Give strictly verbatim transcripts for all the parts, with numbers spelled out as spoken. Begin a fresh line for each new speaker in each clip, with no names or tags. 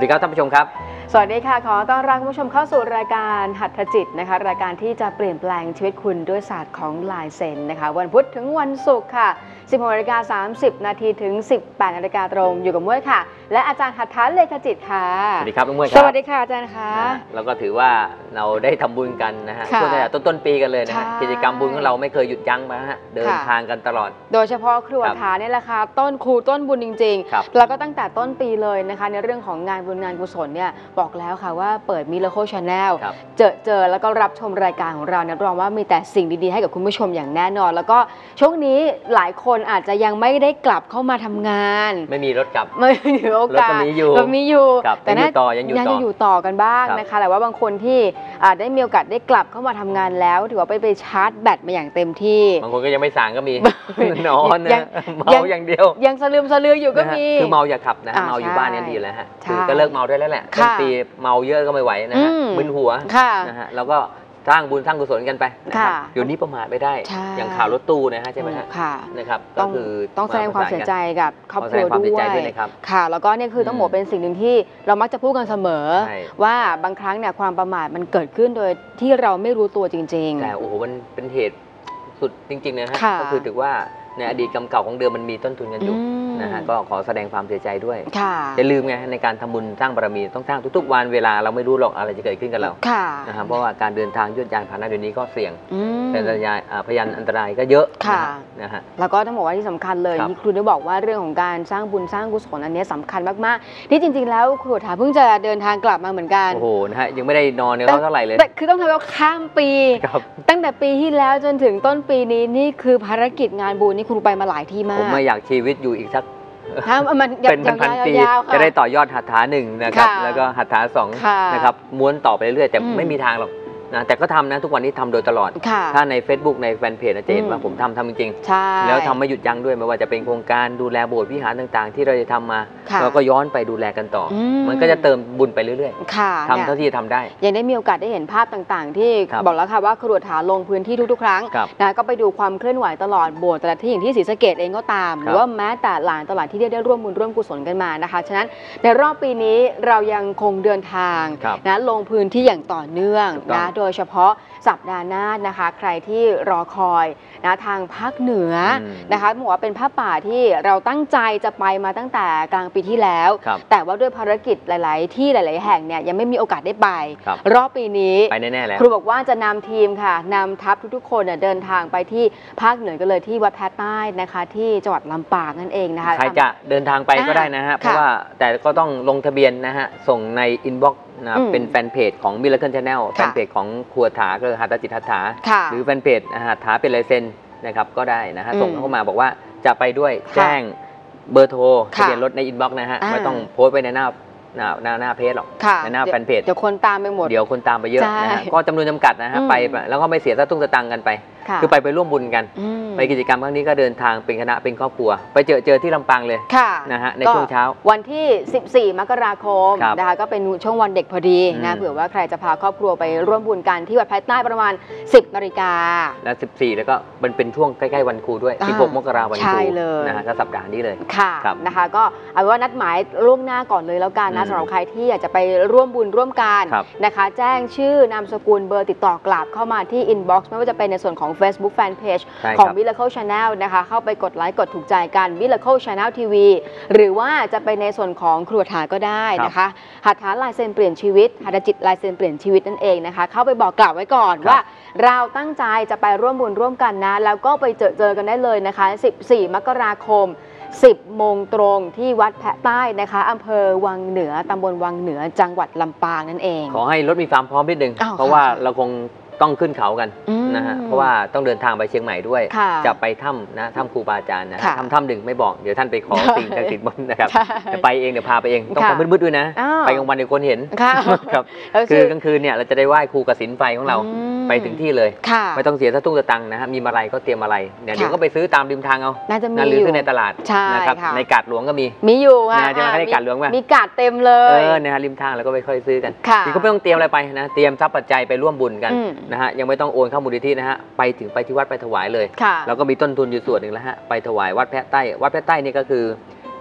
ครับท่านผู้ชมครับ
สวัสดีค่ะขอต้อนรับคุณผู้ชมเข้าสู่รายการหัตถจิตนะคะรายการที่จะเปลี่ยนแปลงชีวิตคุณด้วยศาสตร์ของลายเซ็นนะคะวันพุธถึงวันศุกร์ค่ะ สิบหกนาฬิกาสามสิบนาทีถึง สิบแปดนาฬิกาตรงอยู่กับมุ้ยค่ะและอาจารย์หัตถเลขจิตค่ะ
สวัสดีครับลุงมุ้ยครับ
สวัสดีค่ะอาจารย์ค่ะ
เราก็ถือว่าเราได้ทำบุญกันนะฮะช่วงต้นต้นปีกันเลยนะฮะกิจกรรมบุญของเราไม่เคยหยุดยั้งมาฮะเดินทางกันตลอด
โดยเฉพาะครัวฐานนี่แหละค่ะต้นครูต้นบุญจริงๆแล้วก็ตั้งแต่ต้นปีเลยนะคะในเรื่องของงานบุญงานกุศลเนี่ยบอกแล้วค่ะว่าเปิดMiracle Channel เจอเจอแล้วก็รับชมรายการของเราเนี่ยรับรองว่ามีแต่สิ่งดีๆให้กับคุณผู้ชมอย่างแน่นอนแล้วก็ช่วงนี้หลายคนอาจจะยังไม่ได้กลับเข้ามาทำงาน
ไม่มีรถกลับ
ไม่มีโอกาส
รถมีอยู่
รถมีอยู่
แต่น่ายังอยู่ต่อ
ยังอยู่ต่อกันบ้างนะคะแต่ว่าบางคนที่ได้มีโอกาสได้กลับเข้ามาทำงานแล้วถือว่าไปไปชาร์จแบตมาอย่างเต็มที่
บางคนก็ยังไม่สั่งก็มีนอนนะเมาอย่างเดียว
ยังสลืมสลืออยู่ก็มี
คือเมาอย่าขับนะเมาอยู่บ้านนี่ดีแล้วฮะคือก็เลิกเมาได้แล้วแหละต้นปีเมาเยอะก็ไม่ไหวนะฮะมึนหัวนะฮะแล้วก็สร้างบุญสร้างกุศลกันไปนะครับเดี๋ยวนี้ประมาทไม่ได้อย่างข่าวรถตู้นะฮะใช่ไหมฮะนะครับก็คือ
ต้องแสดงความเสียใจกับครอบครัวด้วยค่ะแล้วก็เนี่ยคือต้องบอกเป็นสิ่งหนึ่งที่เรามักจะพูดกันเสมอว่าบางครั้งเนี่ยความประมาทมันเกิดขึ้นโดยที่เราไม่รู้ตัวจริงๆ
แต่โอ้โหมันเป็นเหตุสุดจริงๆนะฮะก็คือถือว่าในอดีตกรรมเก่าของเดิมมันมีต้นทุนกันอยู่นะฮะก็ขอแสดงความเสียใจด้วยอย่าลืมไงในการทำบุญสร้างบารมีต้องสร้างทุกๆวันเวลาเราไม่รู้หรอกอะไรจะเกิดขึ้นกับเรานะครับเพราะว่าการเดินทางยวดยานพาหนะเดี๋ยวนี้ก็เสี่ยงเป็นอันตรายพยานอันตรายก็เยอะนะฮะ
แล้วก็ต้องบอกว่าที่สำคัญเลยที่ครูได้บอกว่าเรื่องของการสร้างบุญสร้างกุศลอันนี้สำคัญมากๆที่จริงๆแล้วครูถาเพิ่งจะเดินทางกลับมาเหมือนกัน
โอ้โหนะฮะยังไม่ได้นอนเนี่ยเท่าไหร่เลย
แต่คือต้องทำว่าข้ามปีตั้งแต่ปีที่แล้วจนถึงต้นปีนี้นี่คือภารกิจงานบุญนี่ครูไปมาหลายที่มาก
ผมไม่อยากชีวิตอยู่อีกสัก
เป็น
พันๆปีจะได้ต่อยอดหัตถาหนึ่งนะครับแล้วก็หัตถาสองนะครับม้วนต่อไปเรื่อยๆแต่ไม่มีทางหรอกนะแต่ก็ทำนะทุกวันนี้ทำโดยตลอดถ้าใน Facebook ในแฟนเพจจะเห็นว่าผมทำทำจริงๆแล้วทำไม่หยุดยั้งด้วยไม่ว่าจะเป็นโครงการดูแลโบสถ์วิหารต่างๆที่เราจะทำมาเราก็ย้อนไปดูแลกันต่อมันก็จะเติมบุญไปเรื่อยๆทำเท่าที่จะทำได้
ยังได้มีโอกาสได้เห็นภาพต่างๆที่บอกแล้วค่ะว่าครวญฐานลงพื้นที่ทุกๆครั้งนะก็ไปดูความเคลื่อนไหวตลอดโบสถ์แต่ละที่อย่างที่ศรีสะเกษเองก็ตามหรือว่าแม้แต่หลานตลาดที่ได้ร่วมบุญร่วมกุศลกันมานะคะฉะนั้นในรอบปีนี้เรายังคงเดินทางนะลงพื้นที่อย่างต่อเนื่องนะโดยเฉพาะสัปดาห์หน้านะคะใครที่รอคอยนะทางภาคเหนือนะคะบอกว่าเป็นผ้าป่าที่เราตั้งใจจะไปมาตั้งแต่กลางปีที่แล้วแต่ว่าด้วยภารกิจหลายๆที่หลายๆแห่งเนี่ยยังไม่มีโอกาสได้ไปรอบปีนี้
ไปแน่ๆแล้ว
ครูบอกว่าจะนำทีมค่ะนำทัพทุกๆคนเดินทางไปที่ภาคเหนือกันเลยที่วัดแพใต้นะคะที่จังหวัดลำปางนั่นเองนะคะ
ใครจะเดินทางไปก็ได้นะฮะเพราะว่าแต่ก็ต้องลงทะเบียนนะฮะส่งในอินบ็อกซ์นะเป็นแฟนเพจของ Miracle Channel แฟนเพจของครัวถาคือหัตถจิตหัตถาหรือแฟนเพจหัตถาเป็นลายเซ็นนะครับก็ได้นะฮะส่งเข้ามาบอกว่าจะไปด้วยแจ้งเบอร์โทรทะเบียนรถในอินบ็อกซ์นะฮะไม่ต้องโพสต์ไปในหน้าหน้าหน้าหน้าเพจหรอกในหน้าแฟนเพจ
เดี๋ยวคนตามไปหมด
เดี๋ยวคนตามไปเยอะนะฮะก็จำนวนจำกัดนะฮะไปแล้วก็ไม่เสียสตุ้งสตังค์กันไปคือไปไปร่วมบุญกันไปกิจกรรมครั้งนี้ก็เดินทางเป็นคณะเป็นครอบครัวไปเจอเจอที่ลำปางเลยนะฮะในช่วงเช้า
วันที่สิบสี่มกราคมนะคะก็เป็นช่วงวันเด็กพอดีนะเผื่อว่าใครจะพาครอบครัวไปร่วมบุญกันที่วัดแพใต้ประมาณสิบนาฬิกา
และสิบสี่แล้วก็มันเป็นช่วงใกล้ๆวันครูด้วยสิบหกมกราคมวันครูนะฮะก็สัปดาห์นี้เลย
ค่ะนะคะก็เอาว่านัดหมายล่วงหน้าก่อนเลยแล้วกันนะสำหรับใครที่อยากจะไปร่วมบุญร่วมกันนะคะแจ้งชื่อนามสกุลเบอร์ติดต่อกลับเข้ามาที่อินบ็อกซ์ไม่ว่าจะเป็นในส่วนของ Facebook Fanpage ของ Miracle Channel นะคะเข้าไปกดไลค์กดถูกใจกัน Miracle Channel ที วี หรือว่าจะไปในส่วนของครัวถาก็ได้นะคะหัตถาลายเซ็นเปลี่ยนชีวิตหัตถจิตลายเซ็นเปลี่ยนชีวิตนั่นเองนะคะเข้าไปบอกกล่าวไว้ก่อนว่าเราตั้งใจจะไปร่วมบุญร่วมกันนะแล้วก็ไปเจอเจอกันได้เลยนะคะสิบสี่มกราคมสิบโมงตรงที่วัดแพใต้นะคะอำเภอวังเหนือตำบลวังเหนือจังหวัดลำปางนั่นเอง
ขอให้รถมีความพร้อมนิดนึงเพราะว่าเราคงต้องขึ้นเขากันนะฮะเพราะว่าต้องเดินทางไปเชียงใหม่ด้วยจะไปถ้ำนะถ้ำครูบาอาจารย์นะถ้ำถ้ำหนึ่งไม่บอกเดี๋ยวท่านไปขอสิ่งศักดิ์สิทธิ์บนนะครับจะไปเองเดี๋ยวพาไปเองต้องไปมืดๆด้วยนะไปกลางวันเดี๋ยวคนเห็นครับคือกลางคืนเนี่ยเราจะได้ไหว้ครูกสิณไฟของเราไปถึงที่เลยไม่ต้องเสียสตุ้งสตังค์นะฮะมีอะไรก็เตรียมอะไรเนี่ยเดี๋ยวก็ไปซื้อตามริมทางเอา
น่าจะมี
หรือซื้อในตลาดนะครับในกาดหลวงก็มี
มีอยู่ค่ะ
จะมาในกาดหลวงไหม
มีกาดเต็มเลย
เออนะฮะริมทางแล้วก็ไปค่อยซื้อกันที่เขาไม่ต้องเตรียมอะไรไปนะเตรียมทรัพย์ปัจจัยไปร่วมบุญกันนะฮะยังไม่ต้องโอนเข้ามูลนิธินะฮะไปถึงไปที่วัดไปถวายเลยแล้วก็มีต้นทุนอยู่ส่วนหนึ่งแล้วฮะไปถวายวัดแพใต้วัดแพใต้นี่ก็คือ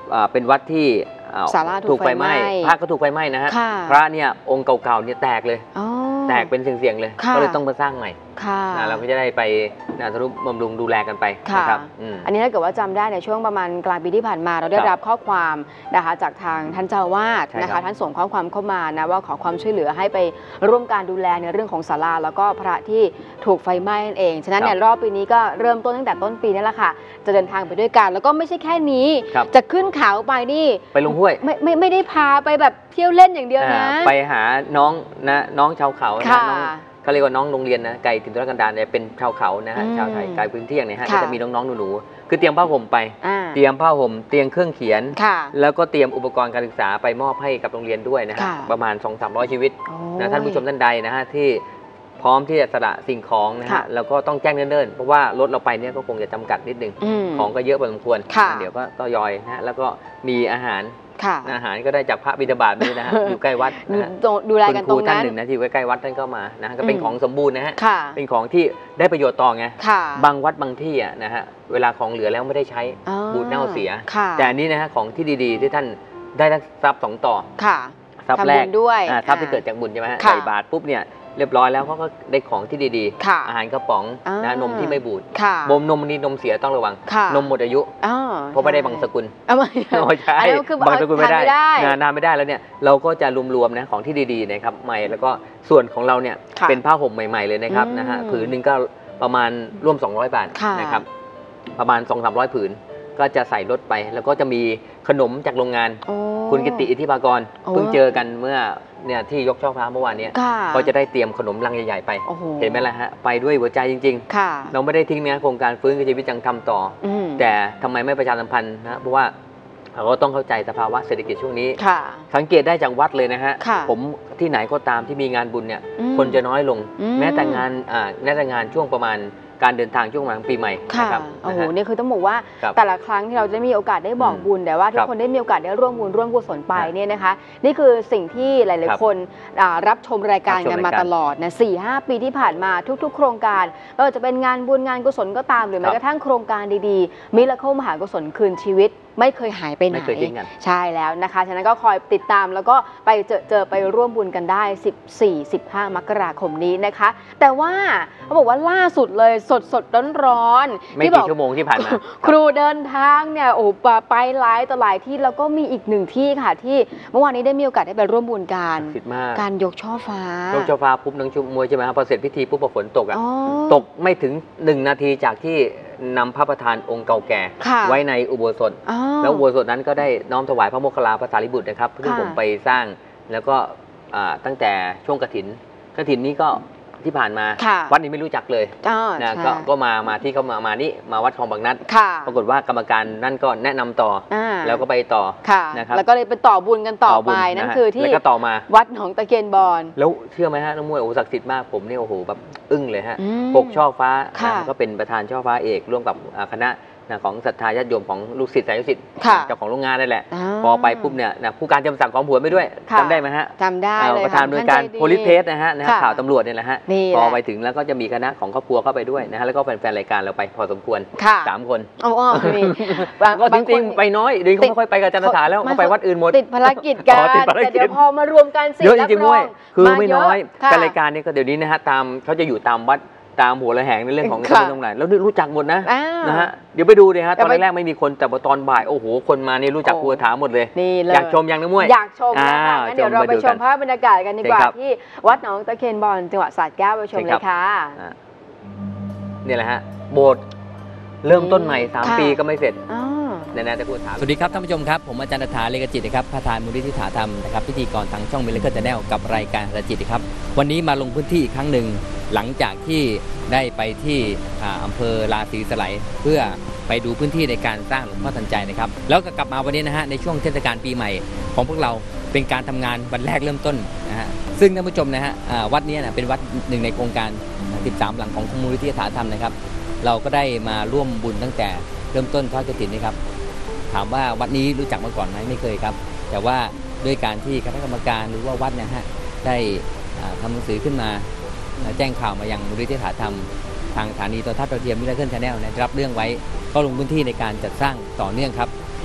เป็นวัดที่ถูกไฟไหม้พระก็ถูกไฟไหม้นะฮะพระเนี่ยองค์เก่าๆเนี่ยแตกเลยแตกเป็นเสียงๆเลยก็เลยต้องมาสร้างใหม่เราก็จะได้ไปทนุบำรุงดูแลกันไปนะครับ
อันนี้ถ้าเกิดว่าจำได้ในช่วงประมาณกลางปีที่ผ่านมาเราได้รับข้อความนะคะจากทางท่านเจ้าวาดนะคะท่านส่งข้อความเข้ามานะว่าขอความช่วยเหลือให้ไปร่วมการดูแลในเรื่องของศาลาแล้วก็พระที่ถูกไฟไหม้นั่นเองฉะนั้นเนี่ยรอบปีนี้ก็เริ่มต้นตั้งแต่ต้นปีนี่แหละค่ะจะเดินทางไปด้วยกันแล้วก็ไม่ใช่แค่นี้จะขึ้นเขาไปนี่
ไปลงห้วย
ไม่ไม่ไม่ได้พาไปแบบเที่ยวเล่นอย่างเดียวนะ
ไปหาน้องนะน้องชาวเขานะน้องเขาเรียกว่าน้องโรงเรียนนะไก่ถิ่นทุรกันดารเนี่ยเป็นชาวเขานะฮะชาวไทยไก่พื้นที่เนี่ยฮะก็จะมีน้องๆหนูๆคือเตรียมผ้าห่มไปเตรียมผ้าห่มเตรียมเครื่องเขียนแล้วก็เตรียมอุปกรณ์การศึกษาไปมอบให้กับโรงเรียนด้วยนะฮะประมาณ สองถึงสามร้อย ชีวิตนะท่านผู้ชมท่านใดนะฮะที่พร้อมที่จะสละสิ่งของนะฮะแล้วก็ต้องแจ้งเนิ่นๆเพราะว่ารถเราไปเนี่ยก็คงจะจำกัดนิดนึงของก็เยอะพอสมควรเดี๋ยวก็ต่อยอยนะแล้วก็มีอาหารอาหารก็ได้จากพระบิดาบาตนี่นะฮะอยู่ใกล้วัด
ดูแลกันตรงนั้น
ท่านหนึ่งนะที่อยู่ใกล้วัดท่านก็มานะก็เป็นของสมบูรณ์นะฮะเป็นของที่ได้ประโยชน์ต่อไงบางวัดบางที่อ่ะนะฮะเวลาของเหลือแล้วไม่ได้ใช้บูดเน่าเสียแต่อันนี้นะฮะของที่ดีๆที่ท่านได้ทรัพย์สองต่อทรัพย์แรกทรัพย์ที่เกิดจากบุญใช่ไหมฮะใส่บาตรปุ๊บเนี่ยเรียบร้อยแล้วเขาก็ได้ของที่ดีๆอาหารกระป๋องนะนมที่ไม่บูดนมนมนี้นมเสียต้องระวังนมหมดอายุเพราะไม่ได้บางสกุลไม่ใช่บางสกุลไม่ได้นานไม่ได้แล้วเนี่ยเราก็จะรวมๆนะของที่ดีๆนะครับใหม่แล้วก็ส่วนของเราเนี่ยเป็นผ้าห่มใหม่ๆเลยนะครับนะฮะผืนหนึ่งก็ประมาณร่วมสองร้อยบาทนะครับประมาณ สองถึงสามร้อย ผืนก็จะใส่รถไปแล้วก็จะมีขนมจากโรงงานคุณกิติอิทธิภากรเพิ่งเจอกันเมื่อเนี่ยที่ยกช่อฟ้าเมื่อวานนี้ก็จะได้เตรียมขนมลังใหญ่ๆไปเห็นไหมล่ะฮะไปด้วยหัวใจจริงๆเราไม่ได้ทิ้งเนื้อโครงการฟื้นคืนชีวิตยังทำต่อแต่ทำไมไม่ประชาสัมพันธ์นะเพราะว่าเราก็ต้องเข้าใจสภาวะเศรษฐกิจช่วงนี้สังเกตได้จากวัดเลยนะฮะผมที่ไหนก็ตามที่มีงานบุญเนี่ยคนจะน้อยลงแม้แต่งานแม้แต่งานช่วงประมาณการเดินทางช่วงหลังปีใหม่
นะครับโอ้โหนี่คือต้องบอกว่าแต่ละครั้งที่เราจะมีโอกาสได้บอกบุญแต่ว่าทุกคนได้มีโอกาสได้ร่วมบุญร่วมกุศลไปเนี่ยนะคะนี่คือสิ่งที่หลายๆคนรับชมรายการกันมาตลอดนะสี่ห้าปีที่ผ่านมาทุกๆโครงการไม่ว่าจะเป็นงานบุญงานกุศลก็ตามหรือแม้กระทั่งโครงการดีๆมิราเคิลมหากุศลคืนชีวิตไม่เคยหายไปไหนใช่แล้วนะคะฉะนั้นก็คอยติดตามแล้วก็ไปเจอเจอไปร่วมบุญกันได้สิบสี่ สิบห้ามกราคมนี้นะคะแต่ว่าเขาบอกว่าล่าสุดเลยสดสดร้อนร้อน
ไม่กี่ชั่วโมงที่ผ่านมา
ครูเดินทางเนี่ยโอ้ไปหลายต่อหลายที่แล้วก็มีอีกหนึ่งที่ค่ะที่เมื่อวานนี้ได้มีโอกาสได้ไปร่วมบุญกันการยกช่อฟ้าย
กช่อฟ้าปุ๊บนังชุมมวยใช่ไหมครับพอเสร็จพิธีปุ๊บฝนตกอ่ะตกไม่ถึงหนึ่งนาทีจากที่นำพระประธานองค์เก่าแก่ไว้ในอุโบสถแล้วอุโบสถนั้นก็ได้น้อมถวายพระโมคคัลลาภาษาลิบุตรนะครับซึ่งผมไปสร้างแล้วก็ตั้งแต่ช่วงกฐินกฐินนี้ก็ที่ผ่านมาวัดนี้ไม่รู้จักเลยนะก็ก็มามาที่เขามามานี่มาวัดคลองบางนัดปรากฏว่ากรรมการนั่นก็แนะนำต่อแล้วก็ไปต่อ
นะครับแล้วก็เลยไปต่อบุญกันต่อไปนั่นคือที่วัดหนองตะเคียนบอน
แล้วเชื่อไหมฮะน้องมวยโอ้ศักดิ์สิทธิ์มากผมเนี่ยโอ้โหแบบอึ้งเลยฮะปกช่อฟ้าก็เป็นประธานช่อฟ้าเอกร่วมกับคณะของศรัทธาญาติโยมของลูกศิษย์สายลูกศิษย์เจ้าของโรงงานนั่นแหละพอไปปุ๊บเนี่ยผู้การจำสั่งของผัวไปด้วยจำได้ไหมฮะ
จำได้เลย
ประธานโดยการโพลิสเพสนะฮะข่าวตำรวจเนี่ยแหละฮะพอไปถึงแล้วก็จะมีคณะของครอบครัวเข้าไปด้วยนะฮะแล้วก็แฟนๆรายการเราไปพอสมควรสามคนก็จริงๆไปน้อยเดี๋ยวเขาไม่ค่อยไปกับจันทถาแล้วเขาไปวัดอื่นหมด
ติดภารกิจกันแต่เดี๋ยวพอมารวมกันสิ
เยอะจริงๆด้วยคือไม่น้อยการรายการนี้ก็เดี๋ยวนี้นะฮะตามเขาจะอยู่ตามวัดตามหัวระแหงในเรื่องของการตรงไหนแล้วรู้จักหมดนะนะฮะเดี๋ยวไปดูเลยฮะตอนแรกไม่มีคนแต่พอตอนบ่ายโอ้โหคนมานี่รู้จักครูถามหมดเลยอยากชมยังนะมวย
อยากชมนะคะงั้นเดี๋ยวเราไปชมภาพบรรยากาศกันดีกว่าที่วัดหนองตะเคียนบอนจังหวัดสระแก้วไปชมเลยค่ะ
นี่แหละฮะโบสถ์เริ่มต้นใหม่สามปีก็ไม่เสร็จแน่ๆจะพูดถามสวัสดีครับท่านผู้ชมครับผมอาจารย์ณัฐฐา เลขจิตนะครับประธานมูลนิธิฐาธรรมนะครับพิธีกรทางช่องมิราเคิล Channel กับรายการฐาจิตครับวันนี้มาลงพื้นที่อีกครั้งหนึ่งหลังจากที่ได้ไปที่อำเภอราศีสไลเพื่อไปดูพื้นที่ในการสร้างหลวงพ่อทันใจนะครับแล้วก็กลับมาวันนี้นะฮะในช่วงเทศกาลปีใหม่ของพวกเราเป็นการทำงานวันแรกเริ่มต้นนะฮะซึ่งท่านผู้ชมนะฮะวัดนี้นะเป็นวัดหนึ่งในโครงการสิบสามหลังของมูลนิธิฐาธรรมนะครับเราก็ได้มาร่วมบุญตั้งแต่เริ่มต้นทอดกฐินนะครับถามว่าวัดนี้รู้จักมาก่อนไหมไม่เคยครับแต่ว่าด้วยการที่คณะกรรมการหรือว่าวัดนะฮะได้ทำหนังสือขึ้นมาแจ้งข่าวมายังมูลนิธิฐาธรรมทางสถานีโทรทัศน์ดาวเทียมมิราเคิล Channel ได้รับเรื่องไว้ก็ลงพื้นที่ในการจัดสร้างต่อเนื่องครับ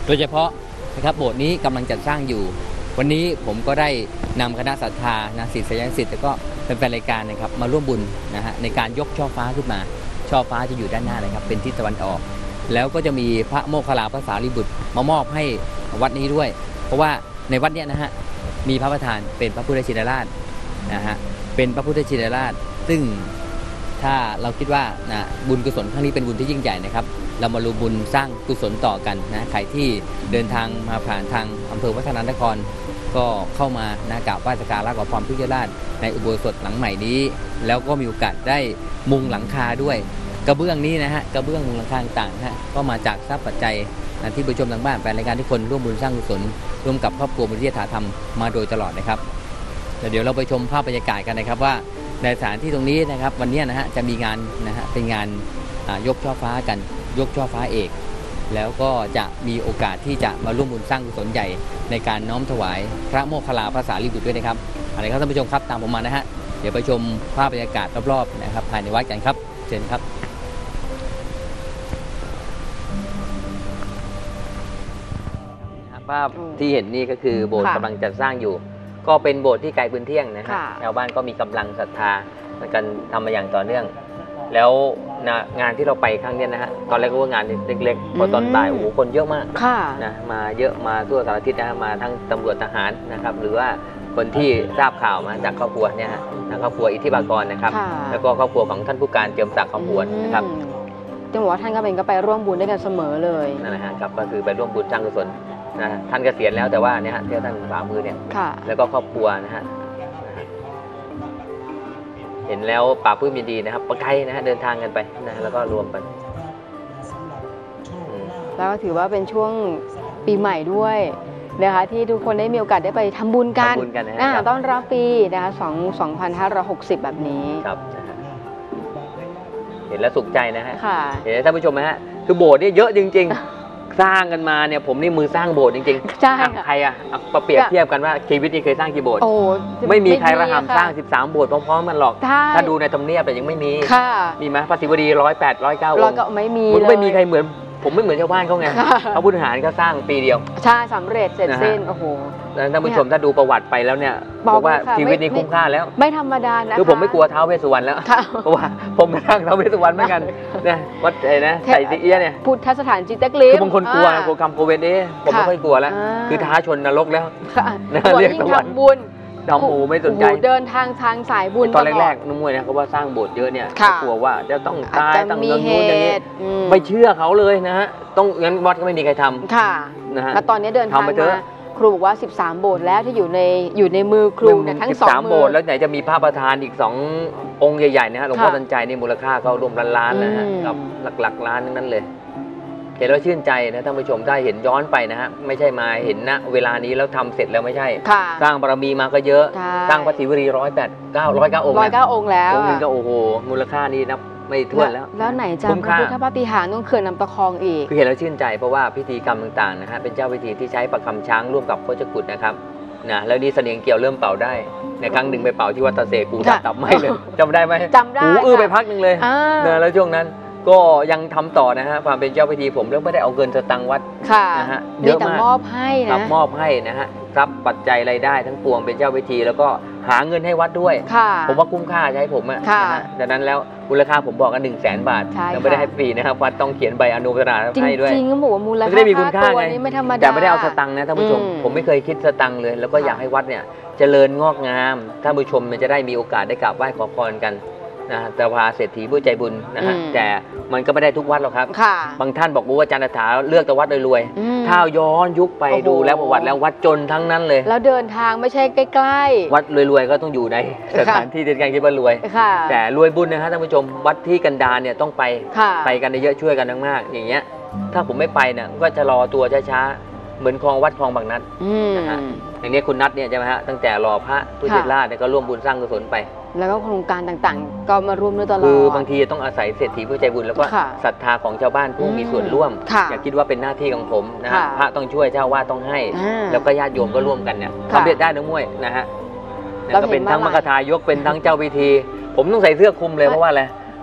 โดยเฉพาะนะครับโบสถ์นี้กำลังจัดสร้างอยู่วันนี้ผมก็ได้นำคณะศรัทธานะศิษยานุศิษย์แล้วก็เป็นแฟนรายการนะครับมาร่วมบุญนะฮะในการยกช่อฟ้าขึ้นมาช่อฟ้าจะอยู่ด้านหน้าเลยครับเป็นทิศตะวันออกแล้วก็จะมีพระโมคคัลลาภาษาลิบุตรมามอบให้วัดนี้ด้วยเพราะว่าในวัดเนี้ยนะฮะมีพระประธานเป็นพระพุทธชินราชนะฮะเป็นพระพุทธชินราชซึ่งถ้าเราคิดว่านะบุญกุศลครั้งนี้เป็นบุญที่ยิ่งใหญ่นะครับเรามาร่วมบุญสร้างกุศลต่อกันนะใครที่เดินทางมาผ่านทางอำเภอวัฒนานครก็เข้ามานะกราบไหว้สักการะขอพรพุทธราชในอุโบสถหลังใหม่นี้แล้วก็มีโอกาสได้มุงหลังคาด้วยกระเบื้องนี้นะฮะกระเบื้องมุงหลังคาต่างๆนะฮะก็มาจากทรัพย์ปัจจัยนะที่ผู้ชมทางบ้านแฟนรายการทุกคนร่วมบุญสร้างกุศลร่วมกับครอบครัวบุญวิทยาธรรมมาโดยตลอดนะครับเดี๋ยวเราไปชมภาพบรรยากาศกันนะครับว่าในสถานที่ตรงนี้นะครับวันนี้นะฮะจะมีงานนะฮะเป็นงานยกช่อฟ้ากันยกช่อฟ้าเอกแล้วก็จะมีโอกาสที่จะมาร่วมบุญสร้างกุศลใหญ่ในการน้อมถวายพระโมคคัลลาภาษาลิบุตรด้วยนะครับอะไรครับท่านผู้ชมครับตามผมมานะฮะเดี๋ยวไปชมภาพบรรยากาศรอบๆนะครับภายในวัดกันครับเชิญครับภาพที่เห็นนี่ก็คือโบสถ์กำลังจัดสร้างอยู่ก็เป็นโบสถ์ที่ไกลพื้นเที่ยงนะฮะชาวบ้านก็มีกำลังศรัทธาในการทำมาอย่างต่อเนื่องแล้วงานที่เราไปครั้งนี้นะฮะตอนแรกก็ว่างานเล็กๆพอตอนบ่ายโอ้โหคนเยอะมากนะมาเยอะมาทั่วสารทิศนะมาทั้งตำรวจทหารนะครับหรือว่าคนที่ทราบข่าวมาจากครอบครัวเนี่ยฮะครอบครัวอิทธิบากรนะครับแล้วก็ครอบครัวของท่านผู้การเจิมศักดิ์คำพวนนะครับ
จังหวะท่านก็เป็นก็ไปร่วมบุญด้วยกันเสมอเลย
นั่นแหละฮะครับก็คือไปร่วมบุญสร้างกุศลนะท่านเกษียณแล้วแต่ว่าเนี่ยฮะที่ท่านฝ่ามือเนี่ยแล้วก็ครอบครัวนะฮะเห็นแล้วป่าพื้นยินดีนะครับปะไกลนะฮะเดินทางกันไปนะแล้วก็รวมกัน
แล้วก็ถือว่าเป็นช่วงปีใหม่ด้วยนะคะที่ทุกคนได้มีโอกาสได้ไปทำบุญกันนะต้อนรับปีนะคะสองสองพันห้าร้อยหกสิบแบบนี้
ครับเห็นแล้วสุขใจนะฮะเห็นท่านผู้ชมไหมฮะคือโบสถ์นี่เยอะจริงๆสร้างกันมาเนี่ยผมนี่มือสร้างโบสถ์จริงๆใช่ใครอะประเปรียบเทียบกันว่าชีวิตนี้เคยสร้างกี่โบสถ์ไม่มีใครระหำสร้างสิบสามโบสถ์พร้อมๆกันหรอกถ้าดูในทำเนียบแต่ยังไม่มีมีไหมพระศิวดีร้อยแปดร้อยเก้าองค์
ไม่มี
ไม่มีใครเหมือนผมไม่เหมือนชาวบ้านเขาไงพระพุทธหารก็สร้างปีเดียว
ใช่สำเร็จเสร็จสิ้นโอ้โห
ท่านผู้ชมถ้าดูประวัติไปแล้วเนี่ยบอกว่าชีวิตนี้คุ้มค่าแล้ว
ไม่ธรรมดานะ
คือผมไม่กลัวท้าวเวสสุวรรณแล้วเพราะว่าผมไปสร้างท้าวเวสสุวรรณเหมือนกันเนี่ยวัดไอ้นะใส่ซีเอียเนี่ย
พุทธสถานจิตตะกลิ
คือบางคนกลัวกลัวคำโคเวนเอผมไม่ค่อยกลัวแล้วคือท้าชนนรกแล้ว
เรียกสวรรค์บุญ
ดำหมูไม่สนใจ
เดินทางทางสายบุญ
ตอนแรกๆนุ่มมวยเนี่ยเขาว่าสร้างโบสถ์เยอะเนี่ยกลัวว่าจะต้องตายต้องเงินนู้นอย่างนี้ไม่เชื่อเขาเลยนะฮะต้องงั้นวัดก็ไม่มีใครทำ
ค่ะนะฮะแล้วตอนนี้เดินทางมาครูบอกว่าสิบสามโบสถ์แล้วที่อยู่ในอยู่ในมือครูเนี่ยทั้งสองมือสิบสาม
โบสถ์แล้วไหนจะมีพระประธานอีกสององค์ใหญ่ๆนะฮะหลวงพ่อทันใจนี่มูลค่าก็รวมล้านๆนะฮะกับหลักๆล้านทั้งนั้นเลยเห็นแล้วชื่นใจนะท่านผู้ชมได้เห็นย้อนไปนะฮะไม่ใช่มาเห็นณเวลานี้แล้วทำเสร็จแล้วไม่ใช่สร้างบารมีมาก็เยอะสร้างพระศิวลีร้อยแปดเก้าร้อยเก้าองค์
ร้อยเก้าองค์แล้ว
องค์นึงก็โอ้โหมูลค่านี้นับไม่ถ้วนแล้ว
แล้วไหนจะพระพุทธปาฏิหาริย์ต้องเขื่อนลำตะคองอีก
คือเห็นแล้วชื่นใจเพราะว่าพิธีกรรมต่างๆนะฮะเป็นเจ้าพิธีที่ใช้ประคำช้างร่วมกับโคชกุฎนะครับนะแล้วนี่เสนียงเกี่ยวเริ่มเป่าได้ในครั้งหนึ่งไปเป่าที่วัดตะเสกูตับไม่เลยจำได้ไหม
จำได้
หูอื้อไปพักหนึ่งเลยนะแล้วช่วงนั้นก็ยังทำต่อนะฮะความเป็นเจ้าพิธีผมเรื่องไม่ได้เอาเงินสตังค์วัดนะฮะ
เยอะมากมอบให้นะ
มอบให้นะฮะรับปัจจัยรายได้ทั้งปวงเป็นเจ้าพิธีแล้วก็หาเงินให้วัดด้วยผมว่าคุ้มค่าใช้ผมอะนะฮะดังนั้นแล้วมูลค่าผมบอกกันหนึ่งแสนบาทยังไม่ได้ให้ฟรีนะครับวัดต้องเขียนใบอนุโมทนาให้ด้วย
จริงๆก็บอกว่ามูลค่า
ไม่ได้มีคุณค่าไงแต่ไม่ได้เอาสตังค์นะท่านผู้ชมผมไม่เคยคิดสตังค์เลยแล้วก็อยากให้วัดเนี่ยเจริญงอกงามท่านผู้ชมมันจะได้มีโอกาสได้กราบไหว้ขอพรกันนะแต่พาเศรษฐีผู้ใจบุญนะฮะแต่มันก็ไม่ได้ทุกวัดหรอกครับบางท่านบอกว่าอาจารย์ถาเลือกแต่วัดรวยๆถ้าย้อนยุคไปดูแล้วประวัติแล้ววัดจนทั้งนั้นเลย
แล้วเดินทางไม่ใช่ใกล้
ๆวัดรวยๆก็ต้องอยู่ในสถานที่ที่การคิดว่ารวยแต่รวยบุญนะฮะท่านผู้ชมวัดที่กันดารเนี่ยต้องไปไปกันเยอะช่วยกันมากๆอย่างเงี้ยถ้าผมไม่ไปเนี่ยก็จะรอตัวช้าๆเหมือนคลองวัดคลองบางนัดนะฮะอย่างนี้คุณนัทเนี่ยใช่ไหมฮะตั้งแต่รอพระพุทธราชเนี่ยก็ร่วมบุญสร้างกุศลไป
แล้วก็โครงการต่างๆก็มาร่วมด้วยตลอด
คือบางทีต้องอาศัยเศรษฐีผู้ใจบุญแล้วก็ศรัทธาของชาวบ้านผู้มีส่วนร่วมอย่าคิดว่าเป็นหน้าที่ของผมนะฮะพระต้องช่วยเจ้าวาดต้องให้แล้วก็ญาติโยมก็ร่วมกันเนี่ยสำเร็จได้ทั้งมวยนะฮะก็เป็นทั้งมรรคทายกเป็นทั้งเจ้าพิธีผมต้องใส่เสื้อคลุมเลยเพราะว่าอะไร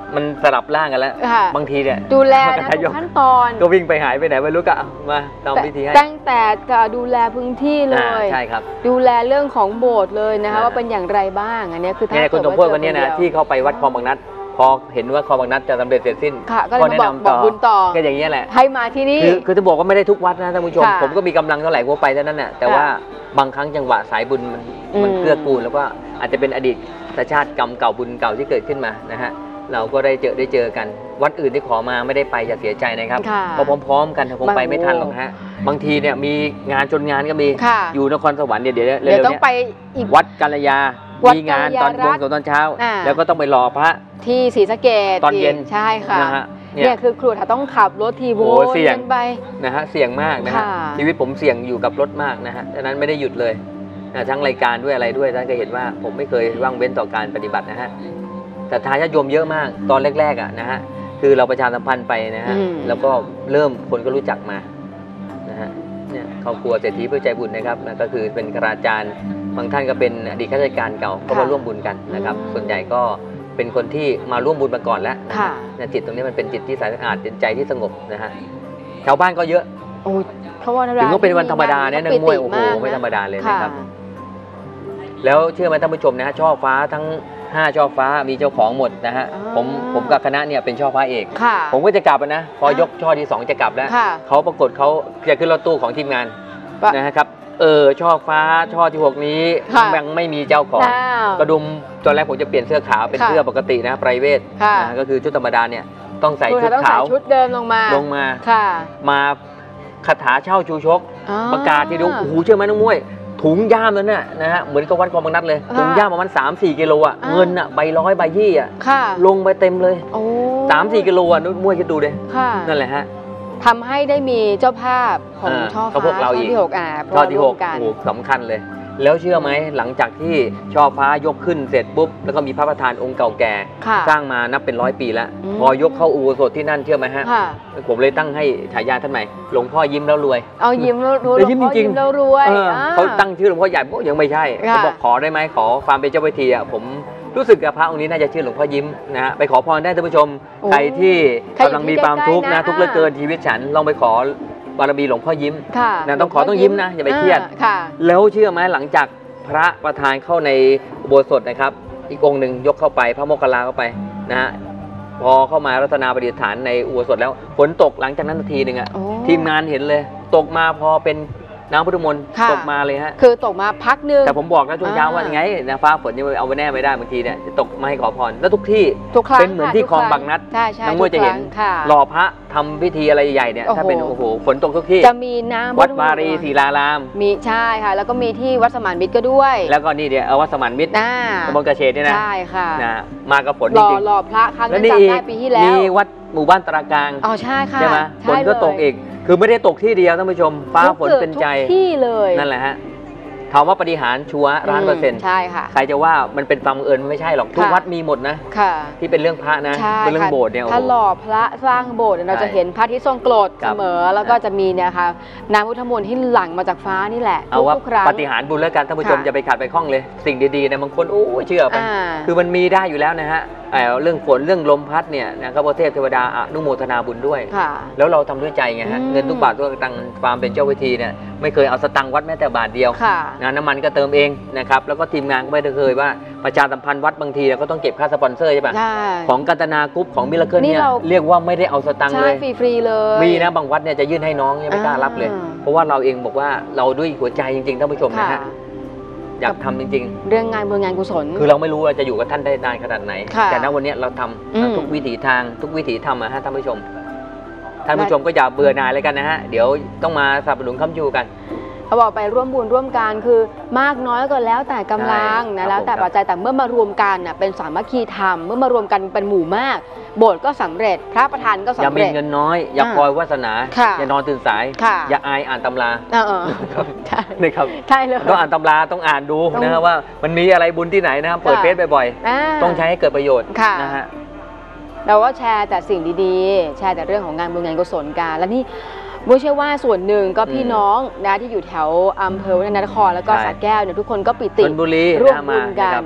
มันสลับร่างกันแล้วบางทีเนี่ย
ดูแลนะทุกขั้นตอน
ก็วิ่งไปหายไปไหนไม่รู้ก็มาทำพิธีให้
ตั้งแต่ดูแลพื้นที่เลย
ใช่ครับ
ดูแลเรื่องของโบสถ์เลยนะคะว่าเป็นอย่างไรบ้างอันนี้คือถ้า
คุณสมพงษ์คนนี้นะที่เขาไปวัดคลองบางนัดพอเห็นว่าคลองบางนัดจะสำเร็จเสร็จสิ้น
ก็แนะนำบอกบุญต่อ
ก็อย่างนี้แหละ
ให้มาที่นี่
คือจะบอกว่าไม่ได้ทุกวัดนะท่านผู้ชมผมก็มีกำลังเท่าไหร่ก็ไปเท่านั้นแหละแต่ว่าบางครั้งจังหวะสายบุญมันมันเกื้อกูลแล้วก็อาจจะเป็นอดีตชาติกรรมเก่าบุญเก่าที่เกิดขึ้นมานะฮะเราก็ได้เจอได้เจอกันวัดอื่นที่ขอมาไม่ได้ไปอย่าเสียใจนะครับเพราะพร้อมๆกันคงไปไม่ทันหรอกฮะบางทีเนี่ยมีงานจนงานก็มีอยู่นครสวรรค์เนี่ยเดี๋ยว
เดี๋ยวต้องไปอีก
วัดกาลยามีงานตอนวงสวงตอนเช้าแล้วก็ต้องไปรอพระ
ที่ศรีสะเกษ
ตอนเย็น
ใช่ค่ะเนี่ยคือครูต้องขับรถทีโว
เสี่ยง
ไป
นะฮะเสี่ยงมากนะฮะชีวิตผมเสี่ยงอยู่กับรถมากนะฮะดังนั้นไม่ได้หยุดเลยทั้งรายการด้วยอะไรด้วยท่านก็เห็นว่าผมไม่เคยว่างเว้นต่อการปฏิบัตินะฮะแต่ทายาทโยมเยอะมากตอนแรกๆอ่ะนะฮะคือเราประชาสัมพันธ์ไปนะฮะแล้วก็เริ่มคนก็รู้จักมานะฮะเนี่ยครอบครัวเศรษฐีเพื่อใจบุญนะครับนะก็คือเป็นคณาจารย์บางท่านก็เป็นอดีตข้าราชการเก่าก็มาร่วมบุญกันนะครับส่วนใหญ่ก็เป็นคนที่มาร่วมบุญมาก่อนแล้วนะจิตตรงนี้มันเป็นจิตที่สะอาดจิตใจที่สงบนะฮะชาวบ้านก็เยอะถึงก็เป็นวันธรรมดาเนี่ยนักมวยโอ้โหไม่ธรรมดาเลยนะครับแล้วเชื่อไหมท่านผู้ชมนะฮะช่อฟ้าทั้งห้าช่อฟ้ามีเจ้าของหมดนะฮะผมผมกับคณะเนี่ยเป็นช่อฟ้าเอกผมก็จะกลับนะพอยกช่อที่สองจะกลับแล้วเขาปรากฏเขาจะขึ้นรถตู้ของทีมงานนะครับเออช่อฟ้าช่อที่หกนี้ยังไม่มีเจ้าของกระดุมตอนแรกผมจะเปลี่ยนเสื้อขาวเป็นเสื้อปกตินะไพรเวทนะก็คือชุดธรรมดาเนี่ยต้องใส่ชุดขาว
ชุดเดิมลงมา
ลงมามาคาถาเช่าชูชกประกาศที่ดูโอ้โหเชื่อไหมน้องมวยถุงย่ามนั้นน่ะนะฮะเหมือนกับวัดคลองบางนัดเลยถุงย่ามประมาณสามสี่กิโลอ่ะเงินอ่ะใบร้อยใบยี่อ่ะลงไปเต็มเลยสามสี่กิโลอ่ะนุ้ยมวยคิดดูเลยนั่นแหละฮะ
ทำให้ได้มีเจ้าภาพของช่อฟ้าช่อที่หกอ่ะ
ช่อที่หกโอ้สำคัญเลยแล้วเชื่อไหมหลังจากที่ช่อฟ้ายกขึ้นเสร็จปุ๊บแล้วก็มีพระประธานองค์เก่าแก่สร้างมานับเป็นร้อยปีแล้วพอยกเข้าอุโบสถที่นั่นเชื่อไหมฮะผมเลยตั้งให้ฉายาท่านใหม่หลวงพ่อยิ้มแล้วรวย
เอายิ้มแล้วรวย
ยิ้มจริง
แล้วรวย
เขาตั้งชื่อหลวงพ่อใหญ่ก็ยังไม่ใช่เขาบอกขอได้ไหมขอความเป็นเจ้าพิธีอ่ะผมรู้สึกกับพระองค์นี้น่าจะชื่อหลวงพ่อยิ้มนะฮะไปขอพรได้ท่านผู้ชมใครที่กำลังมีความทุกข์นะทุกข์เหลือเกินชีวิตฉันลองไปขอบารมีหลวงพ่อยิ้มนะต้องขอต้องยิ้มนะอย่าไปเครียดแล้วเชื่อไหมหลังจากพระประธานเข้าในอุโบสถนะครับอีกองค์หนึ่งยกเข้าไปพระโมคคัลลาเข้าไปนะฮะพอเข้ามารัตนาประดิษฐานในอุโบสถแล้วฝนตกหลังจากนั้นนาทีหนึ่งอะทีมงานเห็นเลยตกมาพอเป็นน้ำพุทธมนต์ตกมาเลยฮะ
คือตกมาพักนึง
แต่ผมบอกนะช่วงเช้าว่าไงนะฟ้าฝนยังเอาไว้แน่ไม่ได้บางทีเนี่ยจะตกมาให้ขอพรแล้วทุกที่เป็นเหมือนที่คลองบางนัดน้องมวยจะเห็นรอพระทำพิธีอะไรใหญ่เนี่ยถ้าเป็นโอ้โหฝนตกทุกที่
จะมีน้ำ
วัดวารีศิลาราม
มีใช่ค่ะแล้วก็มีที่วัดสมานมิตรก็ด้วย
แล้วก็นี่เดี๋ยววัดสมานมิตรตำบลกระเฉดเนี่ยนะ
ใช่ค่ะ
นะมากับฝนจริง
ๆรอพระครั้งนั้นจำได้ปีที่แล้ว
มีวัดหมู่บ้านตรากลาง
อ๋อใช่ค่ะ
ใช่ไหมฝนก็ตกอีกคือไม่ได้ตกที่เดียวท่านผู้ชมฟ้าฝนเป็นใจ
ที่เลย
นั่นแหละฮะถามว่าปฏิหารชัวร์ร้านเปอร์เซ็นต์
ใช่ค่ะ
ใครจะว่ามันเป็นความบังเอิญไม่ใช่หรอกทุกวัดมีหมดนะที่เป็นเรื่องพระนะเป็นเรื่องโบสถ์เนี่ย
ถ้าหล่อพระสร้างโบสถ์เราจะเห็นพระที่ทรงโกรธเสมอแล้วก็จะมีเนี่ยค่ะน้ำพุทธมนต์ที่หลั่งมาจากฟ้านี่แหละ
เอาว่าปฏิหารบุญแล้วกันท่านผู้ชมจะไปขาดไปคล้องเลยสิ่งดีๆนะบางคนโอ้เชื่อไปคือมันมีได้อยู่แล้วนะฮะเรื่องฝนเรื่องลมพัดเนี่ยนะครับพระเทพเทวดาอนุโมทนาบุญด้วยแล้วเราทำด้วยใจไงฮะเงินทุกบาททุกสตางค์ความเป็นเจ้าวิธีเนี่ยไม่เคยเอาสตังค์วัดแม้แต่บาทเดียวนะน้ำมันก็เติมเองนะครับแล้วก็ทีมงานก็ไม่ได้เคยว่าประชาสัมพันธ์วัดบางทีเราก็ต้องเก็บค่าสปอนเซอร์ใช่ปะของกัตนากรุ๊ปของมิลเคิลเนี่ยเรียกว่าไม่ได้เอาสตังค์เลย
ฟรีๆเลย
มีนะบางวัดเนี่ยจะยื่นให้น้องยังไม่กล้ารับเลยเพราะว่าเราเองบอกว่าเราด้วยหัวใจจริงๆท่านผู้ชมนะฮะอยากทำจริง
ๆเรื่องงานบุญงานกุศล
คือเราไม่รู้ว่าจะอยู่กับท่านได้นานขนาดไหนแต่ณวันนี้เราทำทุกวิถีทางทุกวิถีทำนะฮะท่านผู้ชมท่านผู้ชมก็อย่าเบื่อหน่ายเลยกันนะฮะเดี๋ยวต้องมาสนับสนุนค้ำชูกัน
เขาบอกไปร่วมบุญร่วมกันคือมากน้อยก็แล้วแต่กำลังนะแล้วแต่ปัจจัยแต่เมื่อมารวมกันน่ะเป็นสามัคคีธรรมเมื่อมารวมกันเป็นหมู่มากโบสถ์ก็สำเร็จพระประธานก็สำเร็จอย่า
มีเงินน้อยอย่าคอยวาสนาอย่านอนตื่นสายอย่าอายอ่านตำรานี่ครับ
ใช่เลย
ต้องอ่านตำราต้องอ่านดูนะครับว่ามันมีอะไรบุญที่ไหนนะครับเปิดเฟซบ่อยๆต้องใช้ให้เกิดประโยชน์นะฮะ
เราก็แชร์แต่สิ่งดีๆแชร์แต่เรื่องของงานบุญงานกุศลกันและนี่ไม่ใช่ว่าส่วนหนึ่งก็พี่น้องนะที่อยู่แถวอำเภอวัฒนนครแล้วก็สระแก้วเนี่ยทุกคนก็ปิติร่วมบุญกัน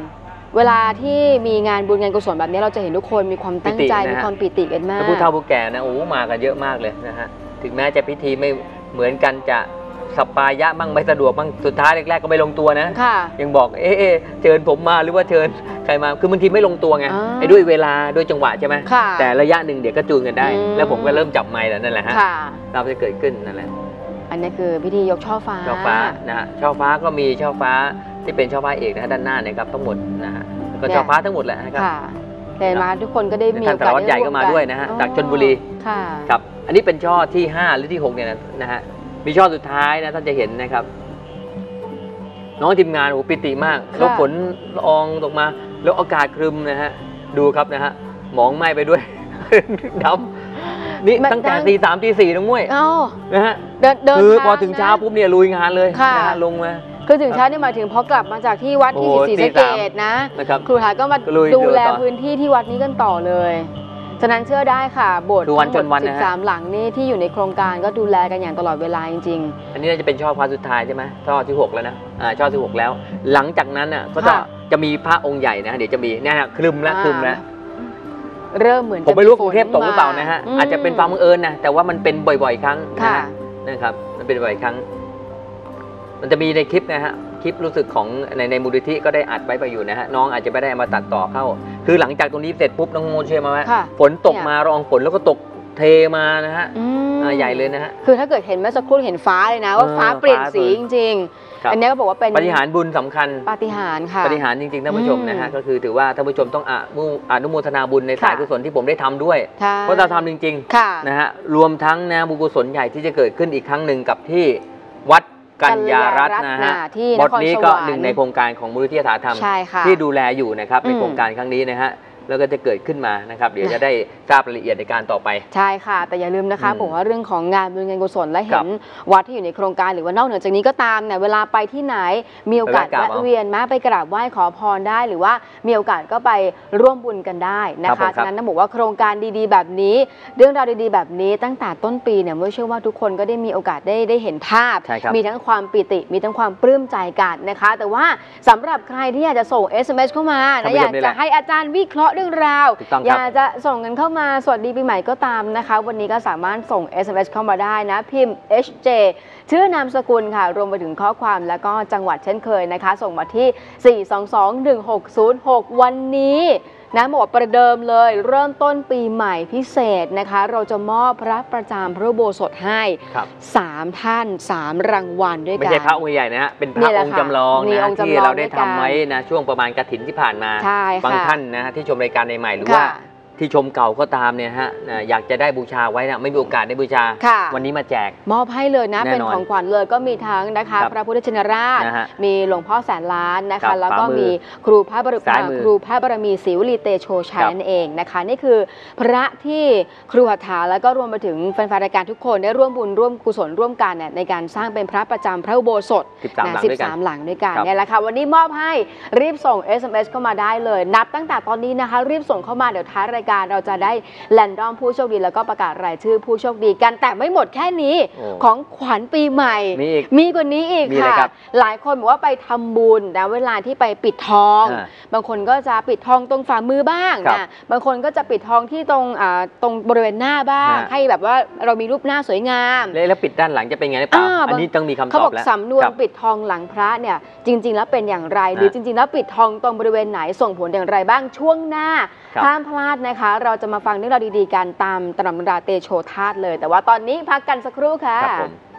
เวลาที่มีงานบุญงานกุศลแบบนี้เราจะเห็นทุกคนมีความตั้งใจมีความปิติกันมาก
ผู้เฒ่าผู้แก่นะโอ้มากันเยอะมากเลยนะฮะถึงแม้จะพิธีไม่เหมือนกันจะสัปปายะบ้างไม่สะดวกบ้างสุดท้ายแรกๆก็ไม่ลงตัวนะยังบอกเอ๊ะเชิญผมมาหรือว่าเชิญใครมาคือบางทีไม่ลงตัวไงไอ้ด้วยเวลาด้วยจังหวะใช่ไหมแต่ระยะหนึ่งเดี๋ยวก็จูนกันได้แล้วผมก็เริ่มจับไมค์แล้วนั่นแหละฮะเราจะเกิดขึ้นนั่นแหละ
อันนี้คือพิธียกช่อฟ้า
ช่อฟ้านะฮะช่อฟ้าก็มีช่อฟ้าที่เป็นช่อฟ้าเอกนะด้านหน้าเนี่ยครับทั้งหมดนะฮะก็ช่อฟ้าทั้งหมดแหละนะครับ
แต่มาทุกคนก็ได้มีโอกาส
ท่านสารวัตรใหญ่ก็มาด้วยนะฮะจากชลบุรีครับอันนี้เป็นช่อที่ห้าหรือที่หกเนี่ยนะฮะมีช่อสุดท้ายนะท่านจะเห็นนะครับน้องทีมงานโอ้ปิติมากแล้วฝนละอองตกมาแล้วอากาศครึมนะฮะดูครับนะฮะหมองไหม้ไปด้วยดำนี่ตั้งแต่ตีสามตีสี่น้องมุ้ยนะฮะคือพอถึงเช้าปุ๊บเนี่ยลุยงานเลยนะฮะลงมา
คือถึงเช้านี่หมายถึงพอกลับมาจากที่วัดที่ศรีสะเกษนะครูหาก็มาดูแลพื้นที่ที่วัดนี้กันต่อเลยฉะนั้นเชื่อได้ค่ะโบสถ์ทั้งหมดสิบสามหลังนี่ที่อยู่ในโครงการก็ดูแลกันอย่างตลอดเวลาจริง
ๆอันนี้น่าจะเป็นช่อฟ้าสุดท้ายใช่ไหมช่อที่หกแล้วนะอ่าช่อที่หกแล้วหลังจากนั้นน่ะก็จะจะมีพระองค์ใหญ่นะเดี๋ยวจะมีเนี่ยคลึมแล้วคลึมแล้ว
เริ่มเหมือน
ผมไม่รู้กรุงเทพตกหรือเปล่านะฮะอาจจะเป็นความบังเอิญนะแต่ว่ามันเป็นบ่อยๆครั้งนะครับมันเป็นบ่อยครั้งมันจะมีในคลิปนะฮะคลิปรู้สึกของในในมูลนิธิก็ได้อัดไว้ไปอยู่นะฮะน้องอาจจะไม่ได้มาตัดต่อเข้าคือหลังจากตรงนี้เสร็จปุ๊บน้องโมเชื่อมาว่าฝนตกมารองฝนแล้วก็ตกเทมานะฮะใหญ่เลยนะฮะ
คือถ้าเกิดเห็นเมื่อสักครู่เห็นฟ้าเลยนะว่าฟ้าเปลี่ยนสีจริงๆอันนี้ก็บอกว่าเป็น
ปาฏิหาริย์บุญสำคัญ
ปาฏิหาริย์ค่ะ
ปาฏิหาริย์จริงๆท่านผู้ชมนะฮะก็คือถือว่าท่านผู้ชมต้องอนุโมทนาบุญในสายกุศลที่ผมได้ทำด้วยเพราะเราทำจริงๆนะฮะรวมทั้งนะบุญกุศลใหญ่ที่จะเกิดขึ้นอีกครั้งหนึ่งกับที่วัดกัญญารัตน์นะฮะบทนี้ก็หนึ่งในโครงการของมูลนิธิสาธรรมที่ดูแลอยู่นะครับในโครงการครั้งนี้นะฮะแล้วก็จะเกิดขึ้นมานะครับเดี๋ยวจะได้ทราบรายละเอียดในการต่อไป
ใช่ค่ะแต่อย่าลืมนะคะผมว่าเรื่องของงานบุญงานกุศลและเห็นวัดที่อยู่ในโครงการหรือว่านอกเหนือจากนี้ก็ตามเนี่ยเวลาไปที่ไหนมีโอกาสแวะเวียนมาไปกราบไหว้ขอพรได้หรือว่ามีโอกาสก็ไปร่วมบุญกันได้นะคะฉะนั้นต้องบอกว่าโครงการดีๆแบบนี้เรื่องราวดีๆแบบนี้ตั้งแต่ต้นปีเนี่ยเมื่อเชื่อว่าทุกคนก็ได้มีโอกาสได้ได้เห็นภาพมีทั้งความปิติมีทั้งความปลื้มใจกันนะคะแต่ว่าสำหรับใครที่อยากจะส่ง เอส เอ็ม เอส เข้ามานะอยากจะให้อาจารย์วิเคราะห์เรื่องราวอยากจะส่งเงินเข้ามาสวัสดีปีใหม่ก็ตามนะคะวันนี้ก็สามารถส่ง เอส เอ็ม เอส เข้ามาได้นะพิมพ์ เอช เจ ชื่อนามสกุลค่ะรวมไปถึงข้อความแล้วก็จังหวัดเช่นเคยนะคะส่งมาที่สี่ สอง สอง หนึ่ง หก ศูนย์ หกวันนี้นะบอกประเดิมเลยเริ่มต้นปีใหม่พิเศษนะคะเราจะมอบพระประจำพระอุโบสถให้สามท่านสามรางวัลด้วยกัน
ไม่ใช่พระองค์ใหญ่นะฮะเป็นพระองค์จำลองนะที่เราได้ทำไว้นะช่วงประมาณกฐินที่ผ่านมาบางท่านนะฮะที่ชมรายการใหม่หรือว่าที่ชมเก่าก็ตามเนี่ยฮะอยากจะได้บูชาไว้นะไม่มีโอกาสได้บูชาวันนี้มาแจก
มอบให้เลยนะเป็นของขวัญเลยก็มีทั้งนะคะพระพุทธชินราชมีหลวงพ่อแสนล้านนะคะแล้วก็มีครูพระบรมีครูพระบรมีศรีวลีเตโชชัยนั่นเองนะคะนี่คือพระที่ครูหัตถาแล้วก็รวมไปถึงแฟนๆรายการทุกคนได้ร่วมบุญร่วมกุศลร่วมกันเนี่ยในการสร้างเป็นพระประจำพระอุโบสถสิบสามหลังด้วยกันเนี่ยแหละค่ะวันนี้มอบให้รีบส่ง เอส เอ็ม เอส เข้ามาได้เลยนับตั้งแต่ตอนนี้นะคะรีบส่งเข้ามาเดี๋ยวท้ายรายการเราจะได้แรนดอมผู้โชคดีแล้วก็ประกาศรายชื่อผู้โชคดีกันแต่ไม่หมดแค่นี้ของขวัญปีใหม่มีกว่านี้อีกค่ะหลายคนบอกว่าไปทำบุญนะเวลาที่ไปปิดทองบางคนก็จะปิดทองตรงฝ่ามือบ้างนะบางคนก็จะปิดทองที่ตรงตรงบริเวณหน้าบ้างให้แบบว่าเรามีรูปหน้าสวยงาม
แล้วปิดด้านหลังจะเป็นไงหรือเปล่าอันนี้ต้องมีคำตอบแล้ว
เขาบอกสำนวนปิดทองหลังพระเนี่ยจริงๆแล้วเป็นอย่างไรหรือจริงๆแล้วปิดทองตรงบริเวณไหนส่งผลอย่างไรบ้างช่วงหน้าห้ามพลาดนะคะเราจะมาฟังเรื่องราวดีๆกันตามตำราเตโชธาตุเลยแต่ว่าตอนนี้พักกันสักครู่ค่ะ